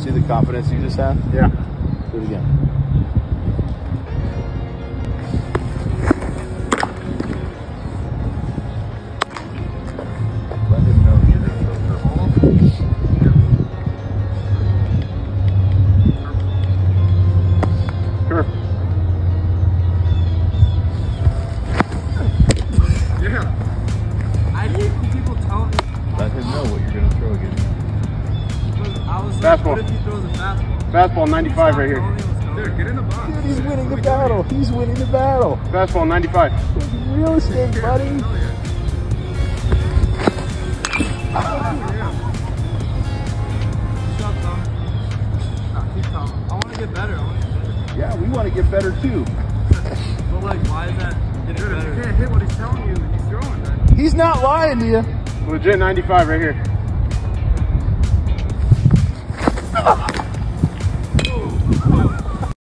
See the confidence you just had? Yeah. Do it again. Let him know you're going to throw her ball. Sure. Yeah. I hate when people tell me. Let him know what you're going to throw again. I was Fastball. like, what if he throws a fastball? Fastball 95 right here. Dude, get in the box. Dude, he's winning the battle. He's winning the battle. Fastball 95. Real estate, buddy. I want to get better. Yeah, we want to get better too. But like, why is that getting better? You can't hit what he's telling you and he's throwing that. He's not lying to you. Legit 95 right here.